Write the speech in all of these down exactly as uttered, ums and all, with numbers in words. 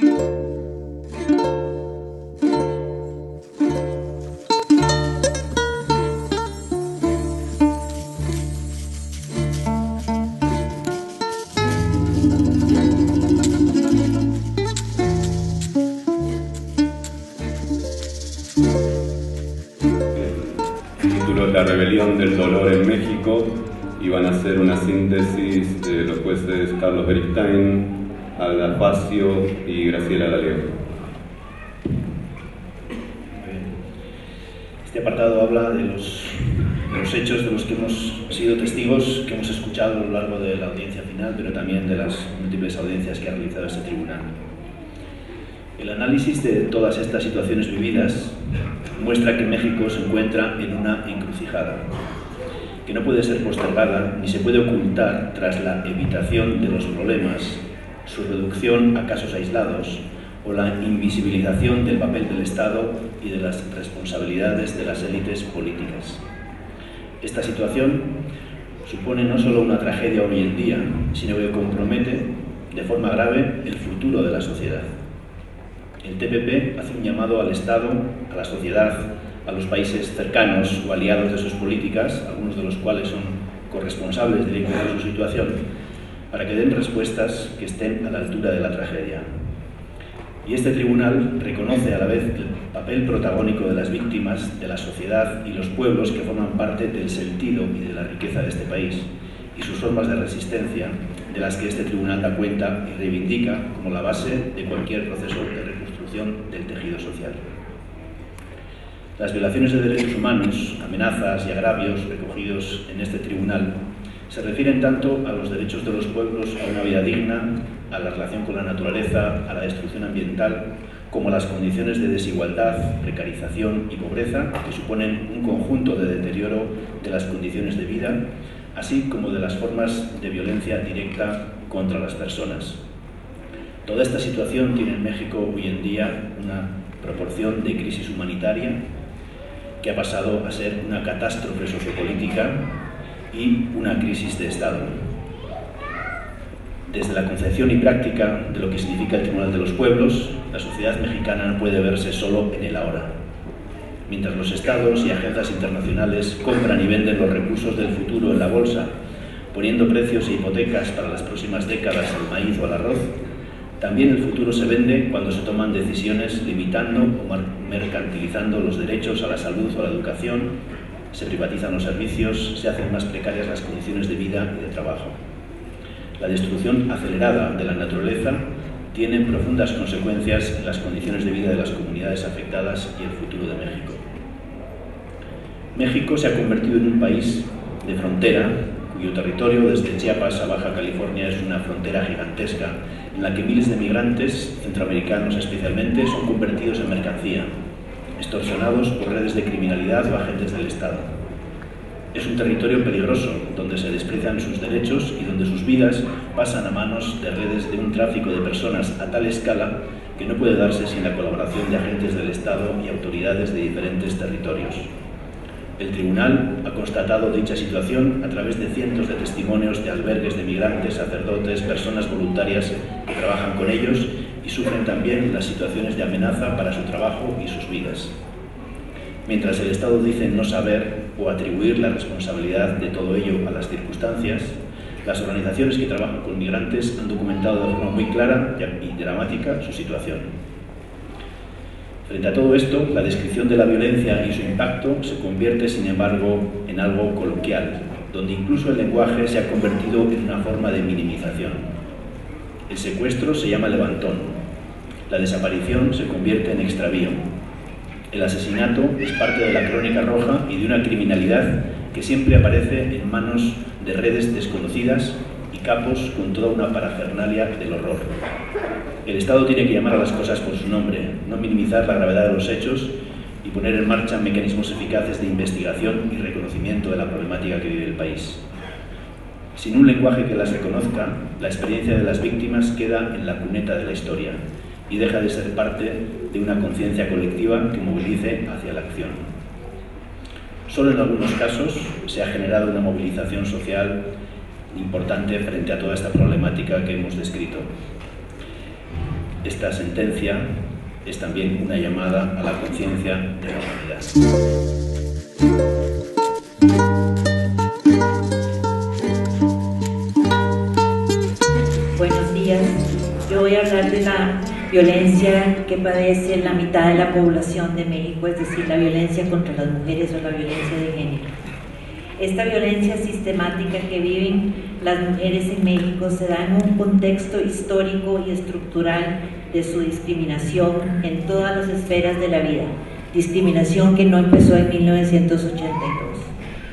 La rebelión del dolor en México, y van a hacer una síntesis de los jueces Carlos Beristain, Alda Facio y Graciela Laleo. Este apartado habla de los, de los hechos de los que hemos sido testigos, que hemos escuchado a lo largo de la audiencia final, pero también de las múltiples audiencias que ha realizado este tribunal. El análisis de todas estas situaciones vividas muestra que México se encuentra en una encrucijada, que no puede ser postergada ni se puede ocultar tras la evitación de los problemas, su reducción a casos aislados o la invisibilización del papel del Estado y de las responsabilidades de las élites políticas. Esta situación supone no solo una tragedia hoy en día, sino que compromete de forma grave el futuro de la sociedad. El T P P hace un llamado al Estado, a la sociedad, a los países cercanos o aliados de sus políticas, algunos de los cuales son corresponsables directamente de su situación, para que den respuestas que estén a la altura de la tragedia. Y este tribunal reconoce a la vez el papel protagónico de las víctimas, de la sociedad y los pueblos que forman parte del sentido y de la riqueza de este país, y sus formas de resistencia, de las que este tribunal da cuenta y reivindica como la base de cualquier proceso de reconstrucción del tejido social. Las violaciones de derechos humanos, amenazas y agravios recogidos en este tribunal se refieren tanto a los derechos de los pueblos a una vida digna, a la relación con la naturaleza, a la destrucción ambiental, como a las condiciones de desigualdad, precarización y pobreza que suponen un conjunto de deterioro de las condiciones de vida, así como de las formas de violencia directa contra las personas. Toda esta situación tiene en México hoy en día una proporción de crisis humanitaria que ha pasado a ser una catástrofe sociopolítica y una crisis de Estado. Desde la concepción y práctica de lo que significa el Tribunal de los Pueblos, la sociedad mexicana no puede verse solo en el ahora. Mientras los estados y agencias internacionales compran y venden los recursos del futuro en la bolsa, poniendo precios e hipotecas para las próximas décadas al maíz o al arroz, también el futuro se vende cuando se toman decisiones limitando o mercantilizando los derechos a la salud o a la educación, se privatizan los servicios, se hacen más precarias las condiciones de vida y de trabajo. La destrucción acelerada de la naturaleza tiene profundas consecuencias en las condiciones de vida de las comunidades afectadas y el futuro de México. México se ha convertido en un país de frontera, cuyo territorio desde Chiapas a Baja California es una frontera gigantesca en la que miles de migrantes, centroamericanos especialmente, son convertidos en mercancía, extorsionados por redes de criminalidad o agentes del Estado. Es un territorio peligroso, donde se desprecian sus derechos y donde sus vidas pasan a manos de redes de un tráfico de personas a tal escala que no puede darse sin la colaboración de agentes del Estado y autoridades de diferentes territorios. El tribunal ha constatado dicha situación a través de cientos de testimonios de albergues de migrantes, sacerdotes, personas voluntarias que trabajan con ellos y sufren también las situaciones de amenaza para su trabajo y sus vidas. Mientras el Estado dice no saber o atribuir la responsabilidad de todo ello a las circunstancias, las organizaciones que trabajan con migrantes han documentado de forma muy clara y dramática su situación. Frente a todo esto, la descripción de la violencia y su impacto se convierte, sin embargo, en algo coloquial, donde incluso el lenguaje se ha convertido en una forma de minimización. El secuestro se llama levantón, la desaparición se convierte en extravío. El asesinato es parte de la crónica roja y de una criminalidad que siempre aparece en manos de redes desconocidas y capos con toda una parafernalia del horror. El Estado tiene que llamar a las cosas por su nombre, no minimizar la gravedad de los hechos y poner en marcha mecanismos eficaces de investigación y reconocimiento de la problemática que vive el país. Sin un lenguaje que las reconozca, la experiencia de las víctimas queda en la cuneta de la historia y deja de ser parte de una conciencia colectiva que movilice hacia la acción. Solo en algunos casos se ha generado una movilización social importante frente a toda esta problemática que hemos descrito. esta sentencia es también una llamada a la conciencia de la humanidad. Buenos días. Yo voy a hablar de la violencia que padece la mitad de la población de México, es decir, la violencia contra las mujeres o la violencia de género. Esta violencia sistemática que viven las mujeres en México se da en un contexto histórico y estructural de su discriminación en todas las esferas de la vida, discriminación que no empezó en mil novecientos ochenta y dos.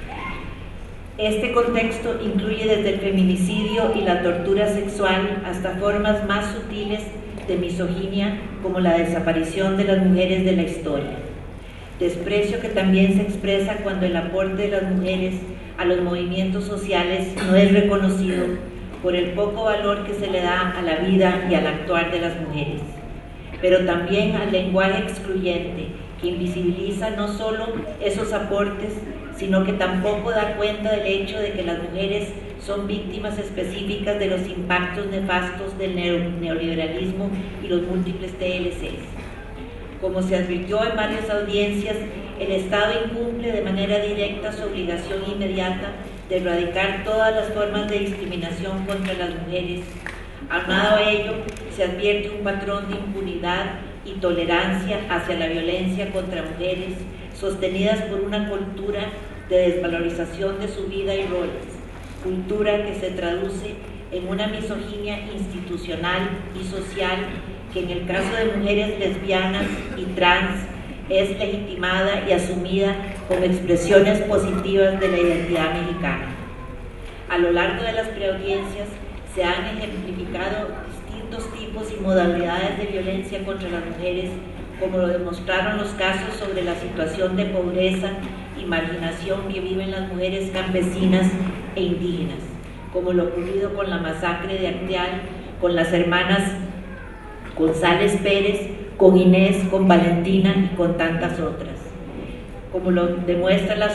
Este contexto incluye desde el feminicidio y la tortura sexual hasta formas más sutiles de misoginia como la desaparición de las mujeres de la historia. Desprecio que también se expresa cuando el aporte de las mujeres a los movimientos sociales no es reconocido por el poco valor que se le da a la vida y al actuar de las mujeres, pero también al lenguaje excluyente que invisibiliza no solo esos aportes, sino que tampoco da cuenta del hecho de que las mujeres son víctimas específicas de los impactos nefastos del neoliberalismo y los múltiples T L Cs. Como se advirtió en varias audiencias, el Estado incumple de manera directa su obligación inmediata de erradicar todas las formas de discriminación contra las mujeres. Aunado a ello, se advierte un patrón de impunidad y tolerancia hacia la violencia contra mujeres, sostenidas por una cultura de desvalorización de su vida y roles, cultura que se traduce en una misoginia institucional y social que en el caso de mujeres lesbianas y trans es legitimada y asumida como expresiones positivas de la identidad mexicana. A lo largo de las preaudiencias se han ejemplificado distintos tipos y modalidades de violencia contra las mujeres, como lo demostraron los casos sobre la situación de pobreza y marginación que viven las mujeres campesinas e indígenas, como lo ocurrido con la masacre de Acteal, con las hermanas González Pérez, con Inés, con Valentina y con tantas otras, como lo demuestra la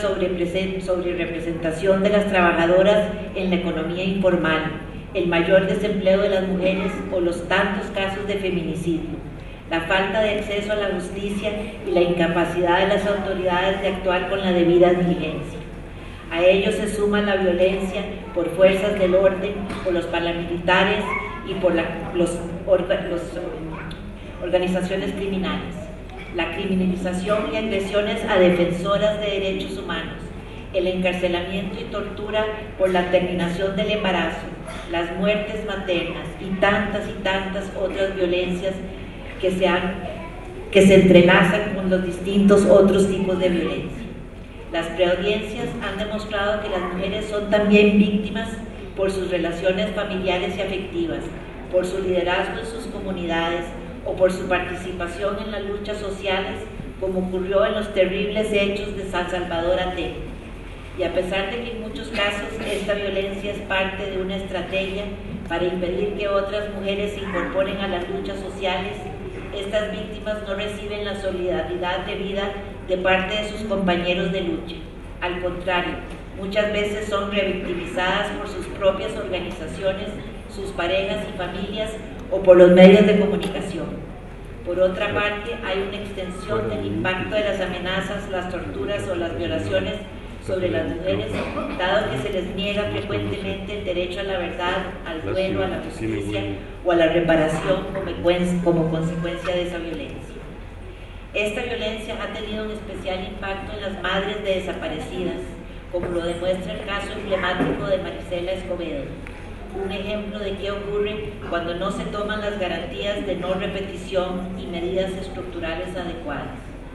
sobrerepresentación de las trabajadoras en la economía informal, el mayor desempleo de las mujeres o los tantos casos de feminicidio, la falta de acceso a la justicia y la incapacidad de las autoridades de actuar con la debida diligencia. A ello se suma la violencia por fuerzas del orden, por los paramilitares y por la, los, orga, los organizaciones criminales, la criminalización y agresiones a defensoras de derechos humanos, el encarcelamiento y tortura por la terminación del embarazo, las muertes maternas y tantas y tantas otras violencias que se, han, que se entrelazan con los distintos otros tipos de violencia. Las preaudiencias han demostrado que las mujeres son también víctimas por sus relaciones familiares y afectivas, por su liderazgo en sus comunidades o por su participación en las luchas sociales, como ocurrió en los terribles hechos de San Salvador Atene. Y a pesar de que en muchos casos esta violencia es parte de una estrategia para impedir que otras mujeres se incorporen a las luchas sociales, estas víctimas no reciben la solidaridad debida de parte de sus compañeros de lucha. Al contrario, muchas veces son revictimizadas por sus propias organizaciones, sus parejas y familias o por los medios de comunicación. Por otra parte, hay una extensión del impacto de las amenazas, las torturas o las violaciones sobre las mujeres, dado que se les niega frecuentemente el derecho a la verdad, al duelo, a la justicia o a la reparación como consecuencia de esa violencia. Esta violencia ha tenido un especial impacto en las madres de desaparecidas, como lo demuestra el caso emblemático de Marisela Escobedo, un ejemplo de qué ocurre cuando no se toman las garantías de no repetición y medidas estructurales adecuadas.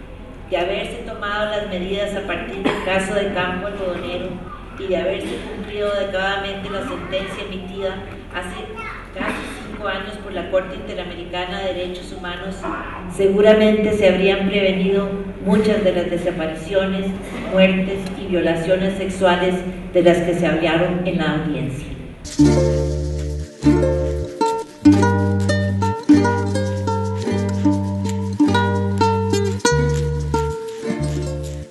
De haberse tomado las medidas a partir del caso de Campo Algodonero y de haberse cumplido adecuadamente la sentencia emitida hace casi cinco años por la Corte Interamericana de Derechos Humanos, seguramente se habrían prevenido muchas de las desapariciones, muertes y violaciones sexuales de las que se hablaron en la audiencia.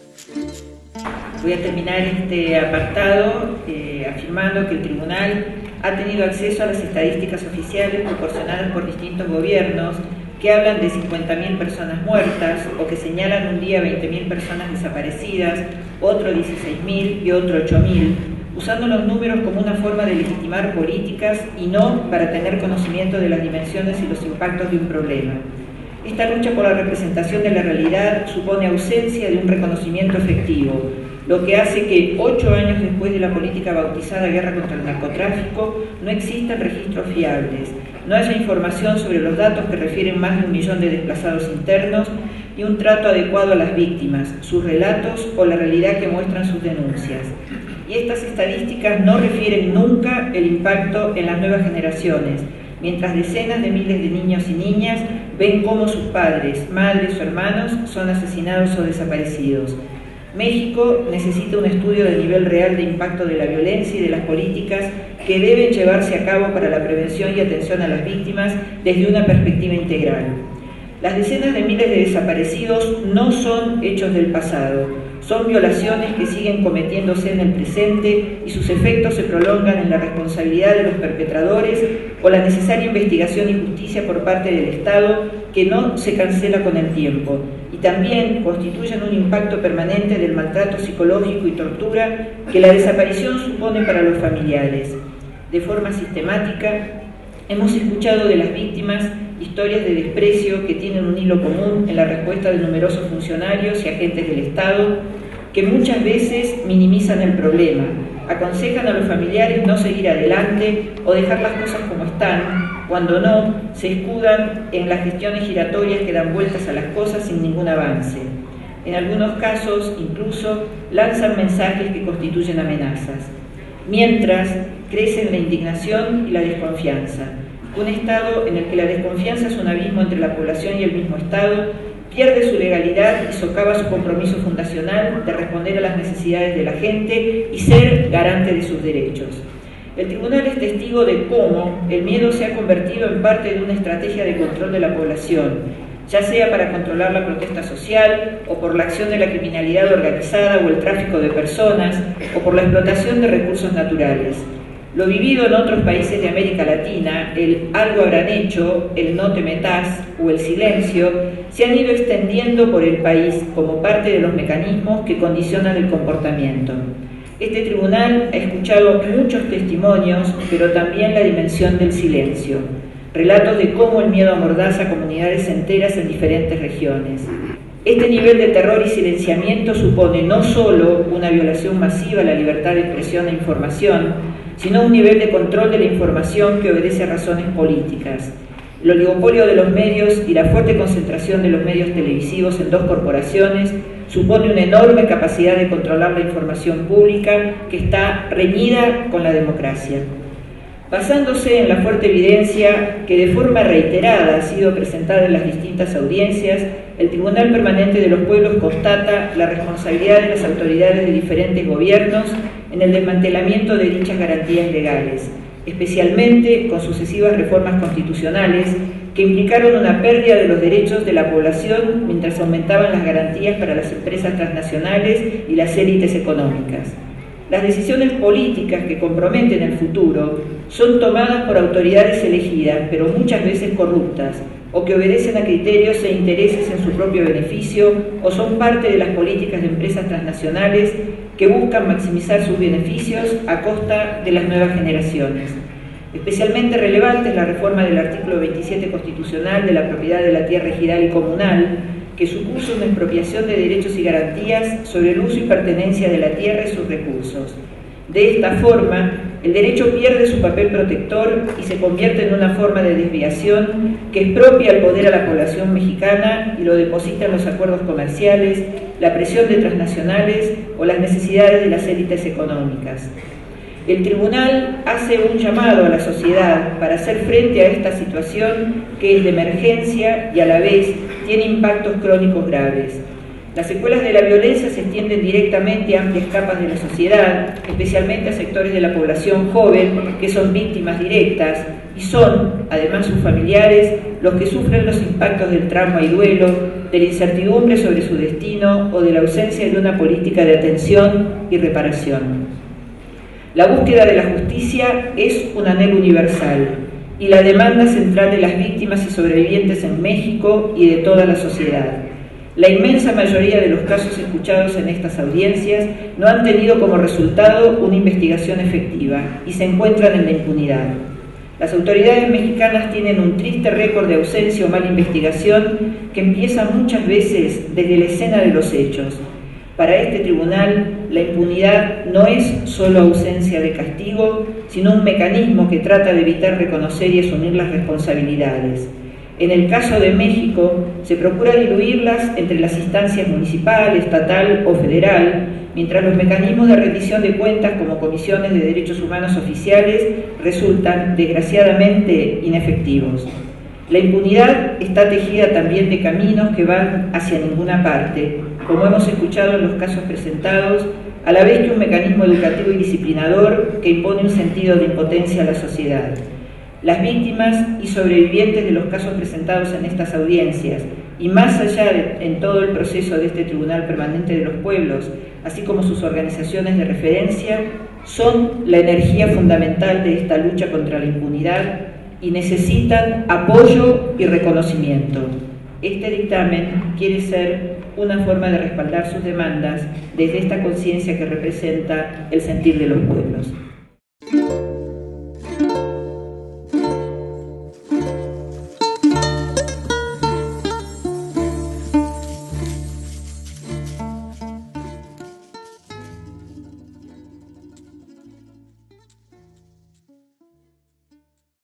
Voy a terminar este apartado eh, afirmando que el Tribunal ha tenido acceso a las estadísticas oficiales proporcionadas por distintos gobiernos que hablan de cincuenta mil personas muertas o que señalan un día veinte mil personas desaparecidas, otro dieciséis mil y otro ocho mil, usando los números como una forma de legitimar políticas y no para tener conocimiento de las dimensiones y los impactos de un problema. Esta lucha por la representación de la realidad supone ausencia de un reconocimiento efectivo, lo que hace que ocho años después de la política bautizada Guerra contra el Narcotráfico no existan registros fiables, no haya información sobre los datos que refieren más de un millón de desplazados internos y un trato adecuado a las víctimas, sus relatos o la realidad que muestran sus denuncias. Y estas estadísticas no refieren nunca el impacto en las nuevas generaciones, mientras decenas de miles de niños y niñas ven cómo sus padres, madres o hermanos son asesinados o desaparecidos. México necesita un estudio de nivel real de impacto de la violencia y de las políticas que deben llevarse a cabo para la prevención y atención a las víctimas desde una perspectiva integral. Las decenas de miles de desaparecidos no son hechos del pasado, son violaciones que siguen cometiéndose en el presente y sus efectos se prolongan en la responsabilidad de los perpetradores o la necesaria investigación y justicia por parte del Estado que no se cancela con el tiempo, y también constituyen un impacto permanente del maltrato psicológico y tortura que la desaparición supone para los familiares. De forma sistemática, hemos escuchado de las víctimas historias de desprecio que tienen un hilo común en la respuesta de numerosos funcionarios y agentes del Estado que muchas veces minimizan el problema, aconsejan a los familiares no seguir adelante o dejar las cosas como están, cuando no, se escudan en las gestiones giratorias que dan vueltas a las cosas sin ningún avance. En algunos casos, incluso, lanzan mensajes que constituyen amenazas. Mientras, crecen la indignación y la desconfianza. Un Estado en el que la desconfianza es un abismo entre la población y el mismo Estado pierde su legalidad y socava su compromiso fundacional de responder a las necesidades de la gente y ser garante de sus derechos. El tribunal es testigo de cómo el miedo se ha convertido en parte de una estrategia de control de la población, ya sea para controlar la protesta social, o por la acción de la criminalidad organizada o el tráfico de personas, o por la explotación de recursos naturales. Lo vivido en otros países de América Latina, el algo habrán hecho, el no te metas o el silencio, se han ido extendiendo por el país como parte de los mecanismos que condicionan el comportamiento. Este tribunal ha escuchado muchos testimonios, pero también la dimensión del silencio. Relatos de cómo el miedo amordaza a comunidades enteras en diferentes regiones. Este nivel de terror y silenciamiento supone no solo una violación masiva a la libertad de expresión e información, sino un nivel de control de la información que obedece a razones políticas. El oligopolio de los medios y la fuerte concentración de los medios televisivos en dos corporaciones supone una enorme capacidad de controlar la información pública que está reñida con la democracia. Basándose en la fuerte evidencia que de forma reiterada ha sido presentada en las distintas audiencias, el Tribunal Permanente de los Pueblos constata la responsabilidad de las autoridades de diferentes gobiernos en el desmantelamiento de dichas garantías legales, especialmente con sucesivas reformas constitucionales que implicaron una pérdida de los derechos de la población mientras aumentaban las garantías para las empresas transnacionales y las élites económicas. Las decisiones políticas que comprometen el futuro son tomadas por autoridades elegidas, pero muchas veces corruptas, o que obedecen a criterios e intereses en su propio beneficio, o son parte de las políticas de empresas transnacionales que buscan maximizar sus beneficios a costa de las nuevas generaciones. Especialmente relevante es la reforma del artículo veintisiete constitucional de la propiedad de la tierra ejidal y comunal, que supuso una expropiación de derechos y garantías sobre el uso y pertenencia de la tierra y sus recursos. De esta forma, el derecho pierde su papel protector y se convierte en una forma de desviación que expropia el poder a la población mexicana y lo deposita en los acuerdos comerciales, la presión de transnacionales o las necesidades de las élites económicas. El tribunal hace un llamado a la sociedad para hacer frente a esta situación que es de emergencia y a la vez tiene impactos crónicos graves. Las secuelas de la violencia se extienden directamente a amplias capas de la sociedad, especialmente a sectores de la población joven que son víctimas directas y son, además sus familiares, los que sufren los impactos del trauma y duelo, de la incertidumbre sobre su destino o de la ausencia de una política de atención y reparación. La búsqueda de la justicia justicia es un anhelo universal y la demanda central de las víctimas y sobrevivientes en México y de toda la sociedad. La inmensa mayoría de los casos escuchados en estas audiencias no han tenido como resultado una investigación efectiva y se encuentran en la impunidad. Las autoridades mexicanas tienen un triste récord de ausencia o mala investigación que empieza muchas veces desde la escena de los hechos. Para este tribunal, la impunidad no es solo ausencia de castigo, sino un mecanismo que trata de evitar reconocer y asumir las responsabilidades. En el caso de México, se procura diluirlas entre las instancias municipal, estatal o federal, mientras los mecanismos de rendición de cuentas como comisiones de derechos humanos oficiales resultan, desgraciadamente, inefectivos. La impunidad está tejida también de caminos que van hacia ninguna parte, como hemos escuchado en los casos presentados, a la vez que un mecanismo educativo y disciplinador que impone un sentido de impotencia a la sociedad. Las víctimas y sobrevivientes de los casos presentados en estas audiencias, y más allá de, en todo el proceso de este Tribunal Permanente de los Pueblos, así como sus organizaciones de referencia, son la energía fundamental de esta lucha contra la impunidad y necesitan apoyo y reconocimiento. Este dictamen quiere ser una forma de respaldar sus demandas desde esta conciencia que representa el sentir de los pueblos.